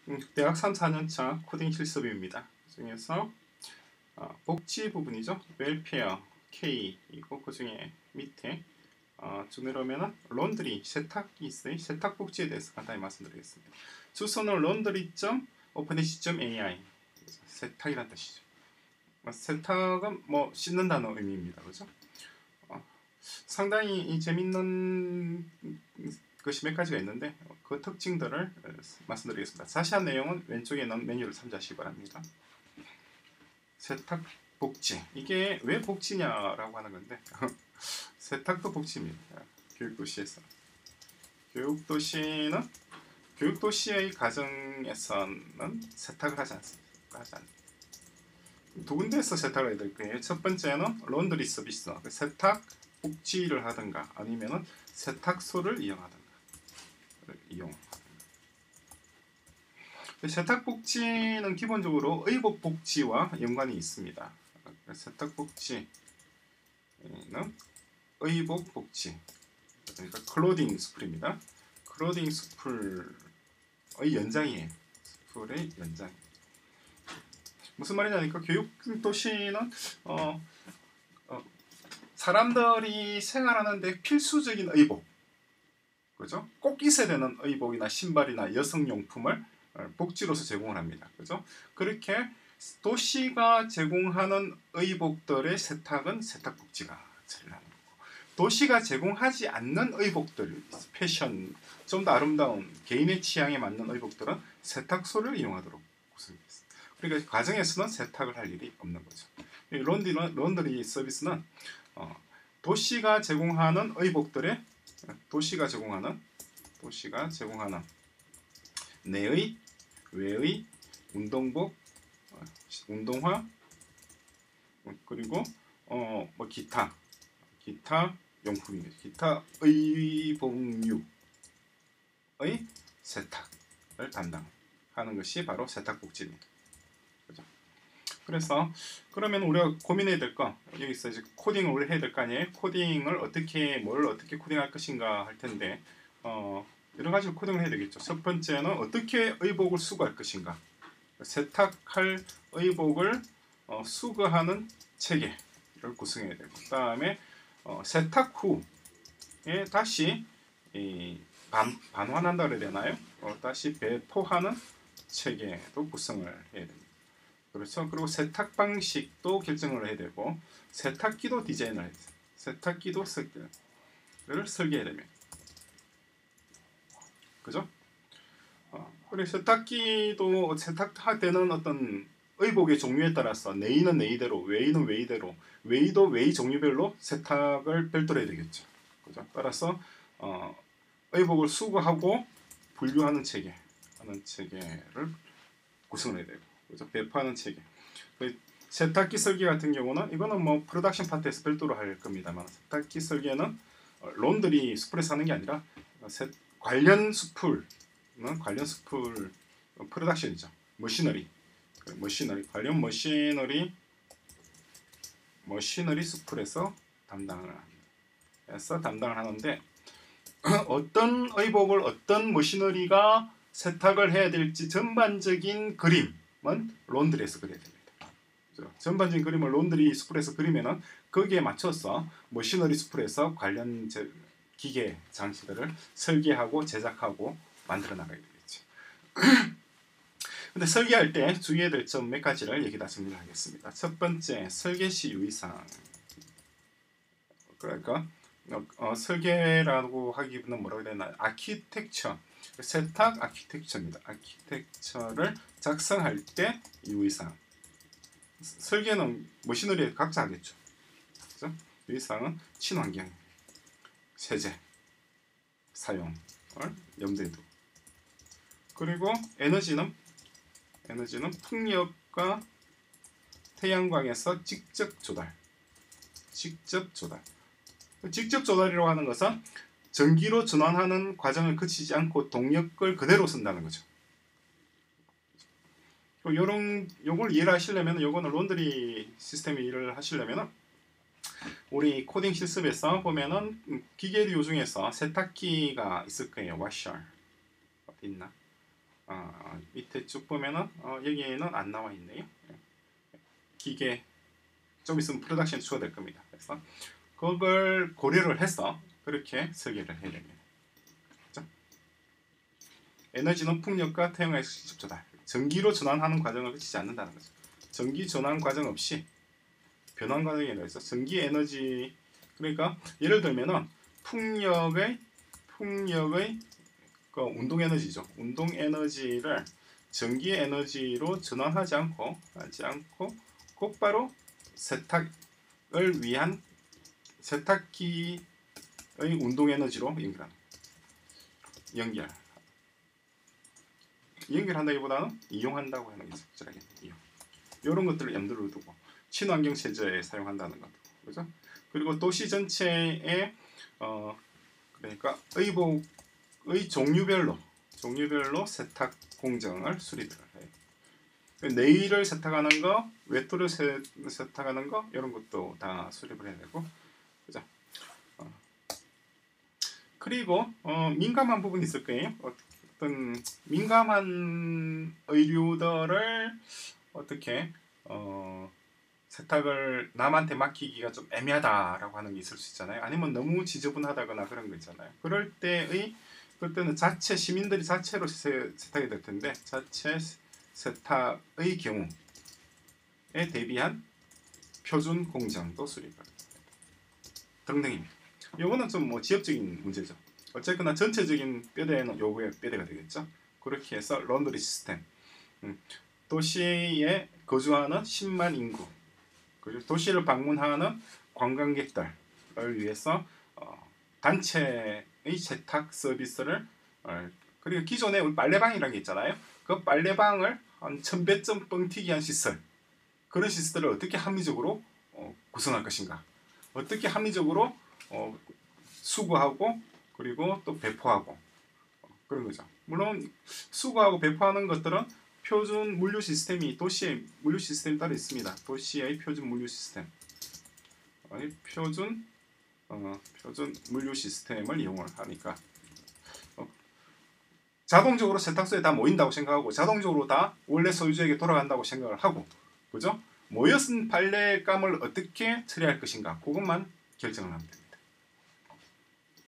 대학 3, 4년차 코딩 실습입니다. 그중에서 복지 부분이죠. 웰페어, K 이고 그중에 밑에 쭉 내려오면은 론드리, 세탁이 있어요. 세탁 복지에 대해서 간단히 말씀드리겠습니다. 주소는 laundry.openedge.ai 세탁이란 뜻이죠. 세탁은 뭐 씻는다는 의미입니다. 그죠? 상당히 재밌는 것이 몇 가지가 있는데 그 특징들을 말씀드리겠습니다. 자세한 내용은 왼쪽에 있는 메뉴를 참조하시기 바랍니다. 세탁 복지, 이게 왜 복지냐라고 하는 건데 세탁도 복지입니다. 교육도시에서 교육도시의 가정에서는 세탁을 하지 않습니다. 두 군데에서 세탁을 해야 될 거예요. 첫 번째는 론드리 서비스, 세탁 복지를 하든가 아니면은 세탁소를 이용하든가. 세탁 복지는 기본적으로 의복 복지와 연관이 있습니다. 세탁 복지는 의복 복지, 그러니까 클로딩 스풀입니다. 클로딩 스풀의 연장이에요. 스풀의 연장. 무슨 말이냐니까 교육 도시는 사람들이 생활하는데 필수적인 의복, 그죠? 꼭 있어야 되는 의복이나 신발이나 여성용품을 복지로서 제공을 합니다. 그죠? 그렇게 도시가 제공하는 의복들의 세탁은 세탁복지가 처리하는 거고, 도시가 제공하지 않는 의복들, 패션, 좀 더 아름다운 개인의 취향에 맞는 의복들은 세탁소를 이용하도록 구성했습니다. 그러니까 가정에서는 세탁을 할 일이 없는 거죠. 론드리 서비스는 도시가 제공하는 의복들의 도시가 제공하는 내의, 외의, 운동복, 운동화, 그리고 뭐 기타 용품입니다. 기타 의복류의 세탁을 담당하는 것이 바로 세탁복지입니다. 그죠? 그래서 그러면 우리가 고민해야 될 거, 여기서 이제 코딩을 해야 될 거 아니에요? 뭘 어떻게 코딩할 것인가 할 텐데 여러 가지 코딩을 해야 되겠죠. 첫 번째는 어떻게 의복을 수거할 것인가. 세탁할 의복을 수거하는 체계를 구성해야 되고, 그 다음에 세탁 후에 다시 반환한다 그래야 되나요? 다시 배포하는 체계도 구성을 해야 됩니다. 그렇죠. 그리고 세탁 방식도 결정을 해야 되고, 세탁기도 디자인을 해야 돼요. 세탁기도 설계해야 됩니다. 그죠? 그래서 세탁기도 세탁되는 어떤 의복의 종류에 따라서 내의는 내의대로, 외의는 외의대로, 외의도 외의 종류별로 세탁을 별도로 해야 되겠죠. 그죠? 따라서 의복을 수거하고 분류하는 체계를 구성해야 되고, 그죠? 배포하는 체계. 세탁기 설계 같은 경우는 이거는 뭐 프로덕션 파트에서 별도로 할 겁니다만, 세탁기 설계는 론드리 스풀에서 하는 게 아니라 관련 스풀 프로덕션이죠. 관련 머시너리 스풀에서 담당을 하는데 어떤 의복을 어떤 머시너리가 세탁을 해야 될지 전반적인 그림은 론드리에서 그려야 됩니다. 그렇죠? 전반적인 그림을 론드리 스풀에서 그리면은 거기에 맞춰서 머시너리 스풀에서 관련 기계 장치들을 설계하고 제작하고 만들어 나가야 되겠죠. 근데 설계할 때 주의해야 될 점 몇 가지를 여기다 정리를 하겠습니다. 첫 번째, 설계 시 유의사항. 그러니까 설계라고 하기보다는 뭐라고 해야 되나, 아키텍처, 세탁 아키텍처입니다. 아키텍처를 작성할 때 유의사항. 설계는 머시너리에 각자 하겠죠. 그렇죠? 유의사항은 친환경, 세제 사용을 염두에 두고, 그리고 에너지는 풍력과 태양광에서 직접 조달이라고 하는 것은 전기로 전환하는 과정을 거치지 않고 동력을 그대로 쓴다는 거죠. 요걸 이해를 하시려면, 요거는 론드리 시스템 일을 하시려면 우리 코딩 실습에서 보면은 기계류 중에서 세탁기가 있을 거예요. washer 어디 있나? 밑에 쭉 보면은 여기에는 안 나와 있네요. 기계 좀 있으면 프로덕션 추가될 겁니다. 그래서 그걸 고려를 해서 그렇게 설계를 해야 됩니다. 그렇죠? 에너지는 풍력과 태양의 직접조달, 전기로 전환하는 과정을 거치지 않는다는 거죠. 전기 전환 과정 없이 변환 과정에 의해서 전기 에너지, 그러니까 예를 들면은 풍력의 그 운동 에너지죠. 운동 에너지를 전기 에너지로 전환하지 않고 곧바로 세탁을 위한 세탁기의 운동 에너지로 연결한다기보다는 이용한다고 하는 게 적절하겠네요. 이런 것들을 염두를 두고 친환경 체제에 사용한다는 것, 그죠? 그리고 도시 전체에 그러니까 의복의 종류별로 세탁 공정을 수립을 해요. 네일을 세탁하는 거, 외투를 세탁하는 거, 이런 것도 다 수립을 해야 되고, 그죠? 그리고 민감한 부분이 있을 거예요. 어떤 민감한 의류들을 어떻게 세탁을 남한테 맡기기가 좀 애매하다라고 하는 게 있을 수 있잖아요. 아니면 너무 지저분하다거나 그런 거 있잖아요. 그때는 자체 시민들이 자체로 세탁이 될 텐데, 자체 세탁의 경우에 대비한 표준 공정도 수립을 등등입니다. 요거는 좀 뭐 지역적인 문제죠. 어쨌거나 전체적인 뼈대는 요거의 뼈대가 되겠죠. 그렇게 해서 런드리 시스템, 도시에 거주하는 10만 인구, 그리고 도시를 방문하는 관광객들을 위해서 단체의 세탁 서비스를, 그리고 기존에 우리 빨래방이라는 게 있잖아요. 그 빨래방을 한 1000배쯤 뻥튀기 한 시설, 그런 시설을 어떻게 합리적으로 구성할 것인가, 어떻게 합리적으로 수거하고 그리고 또 배포하고 그런 거죠. 물론 수거하고 배포하는 것들은 표준 물류 시스템이, 도시의 물류 시스템이 따로 있습니다. 도시의 표준 물류 시스템, 표준 물류 시스템을 이용을 하니까 자동적으로 세탁소에 다 모인다고 생각하고 자동적으로 다 원래 소유주에게 돌아간다고 생각을 하고, 그죠? 모여쓴 빨래감을 어떻게 처리할 것인가, 그것만 결정을 합니다.